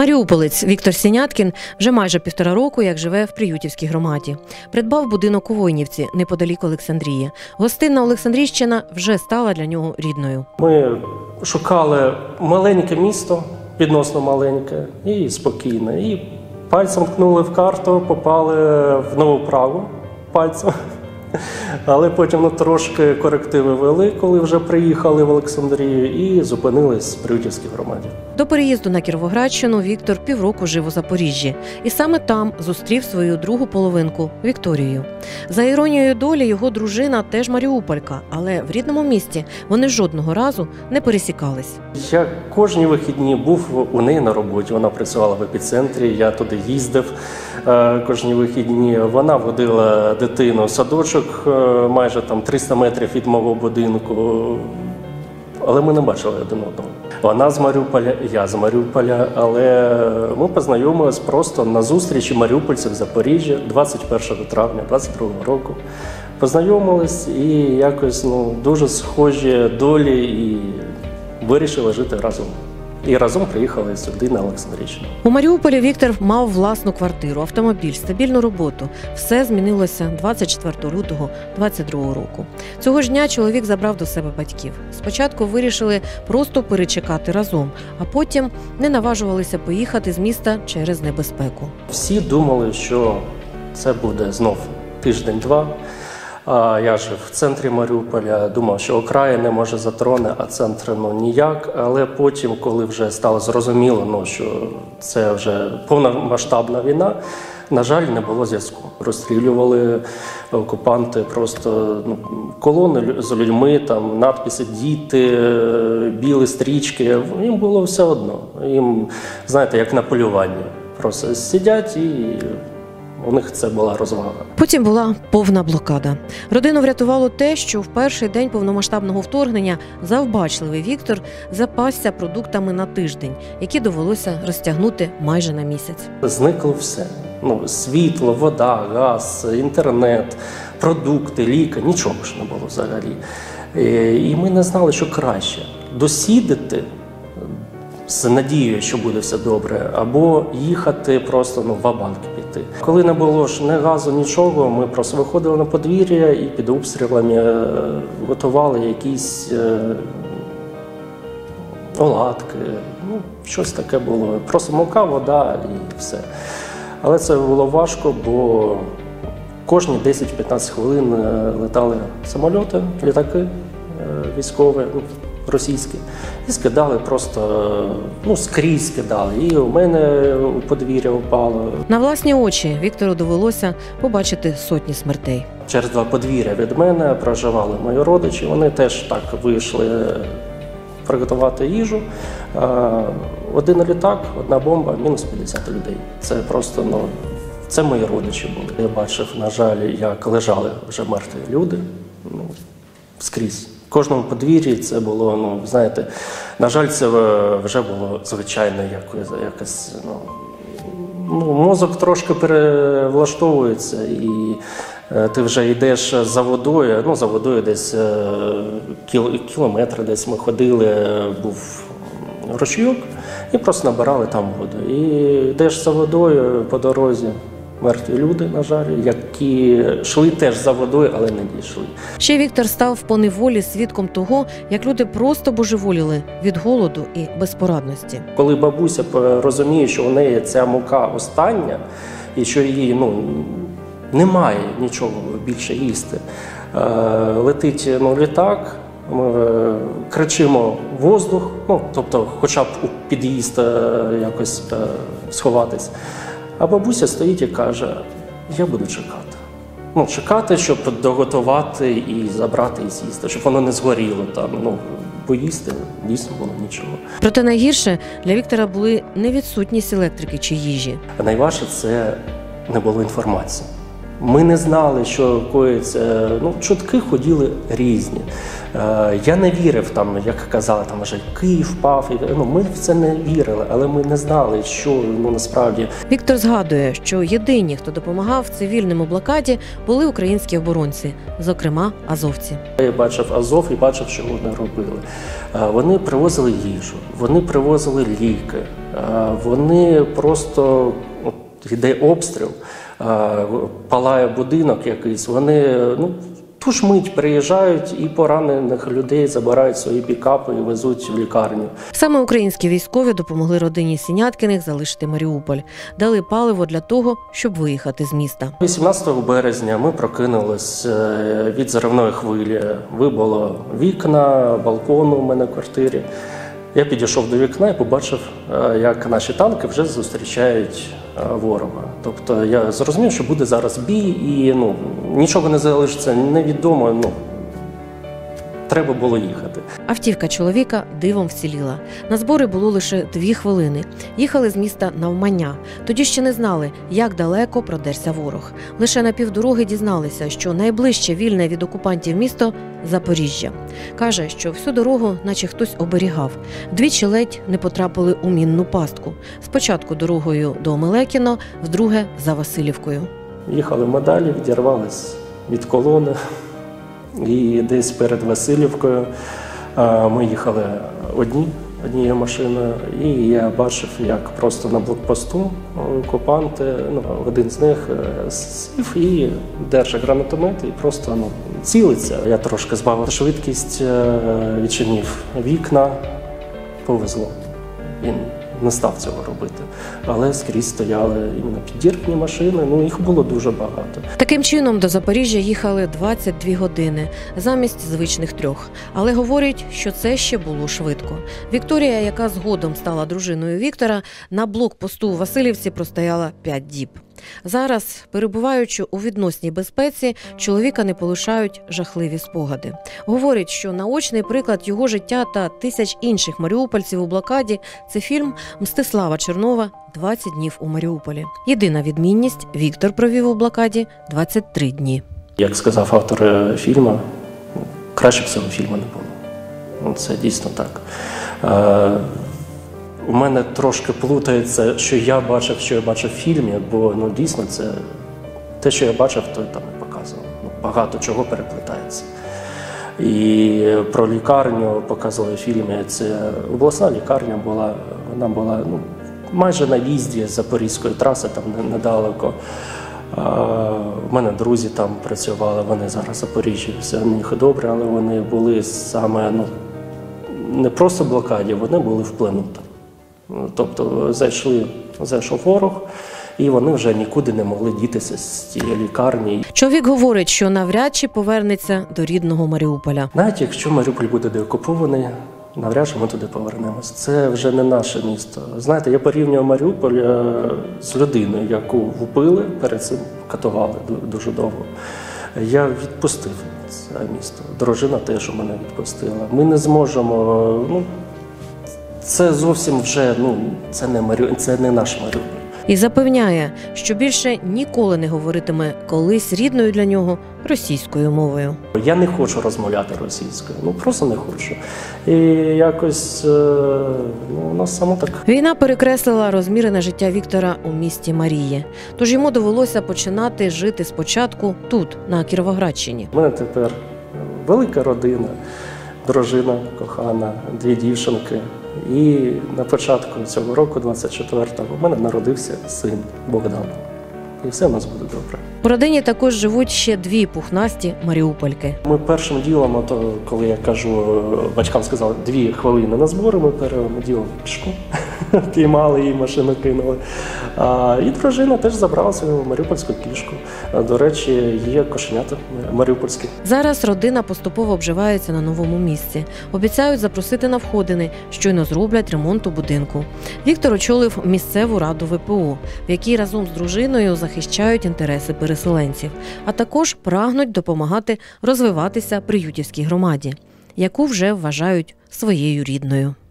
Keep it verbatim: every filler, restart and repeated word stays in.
Маріуполець Віктор Сіняткін вже майже півтора року, як живе в Приютівській громаді. Придбав будинок у Войнівці, неподалік Олександрії. Гостинна Олександрійщина вже стала для нього рідною. Ми шукали маленьке місто, відносно маленьке і спокійне. І пальцем ткнули в карту, попали в Нову Прагу пальцем. Але потім ну, трошки корективи вели, коли вже приїхали в Олександрію і зупинились в Приютівській громаді. До переїзду на Кіровоградщину Віктор півроку жив у Запоріжжі. І саме там зустрів свою другу половинку – Вікторію. За іронією долі, його дружина теж маріуполька, але в рідному місті вони жодного разу не пересікались. Я кожні вихідні був у неї на роботі, вона працювала в епіцентрі, я туди їздив кожні вихідні. Вона водила дитину в садочок, майже там триста метрів від мого будинку, але ми не бачили один одного. Вона з Маріуполя, я з Маріуполя, але ми познайомились просто на зустрічі маріупольців в Запоріжжі двадцять першого травня двадцять другого року. Познайомились і якось ну, дуже схожі долі і вирішили жити разом. І разом приїхали сюди, на Олександрійщину. У Маріуполі Віктор мав власну квартиру, автомобіль, стабільну роботу. Все змінилося двадцять четвертого лютого двадцять другого року. Цього ж дня чоловік забрав до себе батьків. Спочатку вирішили просто перечекати разом, а потім не наважувалися поїхати з міста через небезпеку. Всі думали, що це буде знов тиждень-два. А я жив в центрі Маріуполя, думав, що окраїни може затроне, а центр ну, ніяк. Але потім, коли вже стало зрозуміло, ну, що це вже повномасштабна війна, на жаль, не було зв'язку. Розстрілювали окупанти просто ну, колони з людьми, там надписи «Діти», білі стрічки. Їм було все одно. Їм, знаєте, як на полюванні. Просто сидять і... у них це була розвага. Потім була повна блокада. Родину врятувало те, що в перший день повномасштабного вторгнення завбачливий Віктор запасся продуктами на тиждень, які довелося розтягнути майже на місяць. Зникло все. Ну, світло, вода, газ, інтернет, продукти, ліки, нічого ж не було взагалі. І ми не знали, що краще. Досідати з надією, що буде все добре, або їхати просто ну, ва-банк піти. Коли не було ж ні газу, нічого, ми просто виходили на подвір'я і під обстрілами готували якісь е, оладки, ну, щось таке було. Просто мука, вода і все. Але це було важко, бо кожні десять-п'ятнадцять хвилин летали самольоти, літаки військові, російські, і скидали просто, ну, скрізь скидали. І у мене у подвір'я впало. На власні очі Віктору довелося побачити сотні смертей. Через два подвір'я від мене проживали мої родичі. Вони теж так вийшли приготувати їжу. Один літак, одна бомба, мінус п'ятдесят людей. Це просто, ну, це мої родичі були. Я бачив, на жаль, як лежали вже мертві люди, ну, скрізь. В кожному подвір'ї це було, ну, знаєте, на жаль, це вже було звичайно якось, якось ну, ну, мозок трошки перевлаштовується, і е, ти вже йдеш за водою, ну, за водою десь е, кіл, кілометри десь ми ходили, був ручійок, і просто набирали там воду. І йдеш за водою по дорозі. Мертві люди, на жаль, які йшли теж за водою, але не дійшли. Ще Віктор став поневолі свідком того, як люди просто божеволіли від голоду і безпорадності. Коли бабуся розуміє, що у неї ця мука остання, і що її ну, немає нічого більше їсти, летить ну, літак, ми кричимо «воздух», ну, тобто хоча б у під'їзд якось сховатись. А бабуся стоїть і каже, я буду чекати. Ну, чекати, щоб доготувати і забрати і з'їсти, щоб воно не згоріло там. Ну, поїсти дійсно було нічого. Проте найгірше для Віктора були не відсутність електрики чи їжі. А найважче – це не було інформації. Ми не знали, що коїться. Ну, чутки ходили різні. Е, я не вірив, там, як казали, там, вже Київ впав. Ну, ми в це не вірили, але ми не знали, що ну, насправді. Віктор згадує, що єдині, хто допомагав цивільним у блокаді, були українські оборонці, зокрема азовці. Я бачив Азов і бачив, що вони робили. Е, вони привозили їжу, вони привозили ліки, е, вони просто, от, йде обстріл, палає будинок якийсь, вони ну, ту ж мить приїжджають і поранених людей забирають свої пікапи і везуть в лікарню. Саме українські військові допомогли родині Сіняткіних залишити Маріуполь. Дали паливо для того, щоб виїхати з міста. вісімнадцятого березня ми прокинулись від заривної хвилі. Вибило вікна, балкон у мене в квартирі. Я підійшов до вікна і побачив, як наші танки вже зустрічають ворога. Тобто я зрозумів, що буде зараз бій і ну, нічого не залишиться невідомо, ну, треба було їхати. Автівка чоловіка дивом вціліла. На збори було лише дві хвилини. Їхали з міста навмання. Тоді ще не знали, як далеко продерся ворог. Лише на півдороги дізналися, що найближче вільне від окупантів місто – Запоріжжя. Каже, що всю дорогу наче хтось оберігав. Двічі ледь не потрапили у мінну пастку. Спочатку дорогою до Омелекіно, вдруге – за Василівкою. Їхали ми далі, відірвались від колони. І десь перед Василівкою ми їхали одні, однією машиною, і я бачив, як просто на блокпосту окупанти, ну, один з них сів і держить гранатомет і просто ну, цілиться. Я трошки збавив швидкість, відчинив вікна, повезло. Він не став цього робити. Але скрізь стояли іменно підірвані машини, ну їх було дуже багато. Таким чином до Запоріжжя їхали двадцять дві години, замість звичних трьох. Але говорять, що це ще було швидко. Вікторія, яка згодом стала дружиною Віктора, на блокпосту у Василівці простояла п'ять діб. Зараз, перебуваючи у відносній безпеці, чоловіка не полишають жахливі спогади. Говорить, що наочний приклад його життя та тисяч інших маріупольців у блокаді – це фільм Мстислава Чернова «двадцять днів у Маріуполі». Єдина відмінність – Віктор провів у блокаді двадцять три дні. Як сказав автор фільму, краще б цього фільму не було. Це дійсно так. У мене трошки плутається, що я бачив, що я бачив в фільмі, бо ну, дійсно це те, що я бачив, то там не показував. Ну, багато чого переплетається. І про лікарню показували в фільмі. Це обласна лікарня була, вона була ну, майже на в'їзді з Запорізької траси, там недалеко. У мене друзі там працювали, вони зараз в Запоріжжі, все в них добре, але вони були саме ну, не просто в блокаді, вони були в плену там. Тобто зайшли, зайшов ворог, і вони вже нікуди не могли дітися з цієї лікарні. Чоловік говорить, що навряд чи повернеться до рідного Маріуполя. Навіть якщо Маріуполь буде деокупований, навряд чи ми туди повернемось. Це вже не наше місто. Знаєте, я порівнюю Маріуполь з людиною, яку вбили, перед цим катували дуже довго. Я відпустив це місто. Дружина теж у мене відпустила. Ми не зможемо, ну, це зовсім вже, ну, це не Маріуполь, це не наш Маріуполь. І запевняє, що більше ніколи не говоритиме колись рідною для нього російською мовою. Я не хочу розмовляти російською, ну просто не хочу. І якось, ну, у нас само так. Війна перекреслила розмірене життя Віктора у місті Марії. Тож йому довелося починати жити спочатку тут, на Кіровоградщині. У мене тепер велика родина, дружина кохана, дві дівчинки. І на початку цього року, двадцять четвертого, у мене народився син Богдан. І все в нас буде добре. У родині також живуть ще дві пухнасті маріупольки. Ми першим ділом, то, коли я кажу, батькам сказали, дві хвилини на збори, ми першим ділом пішку піймали її, машину кинули. А, і дружина теж забрала свою маріупольську кішку. До речі, є кошенята маріупольські. Зараз родина поступово обживається на новому місці. Обіцяють запросити на входини, щойно зроблять ремонт у будинку. Віктор очолив місцеву раду ВПО, в якій разом з дружиною захищають інтереси переселенців, а також прагнуть допомагати розвиватися приютівській громаді, яку вже вважають своєю рідною.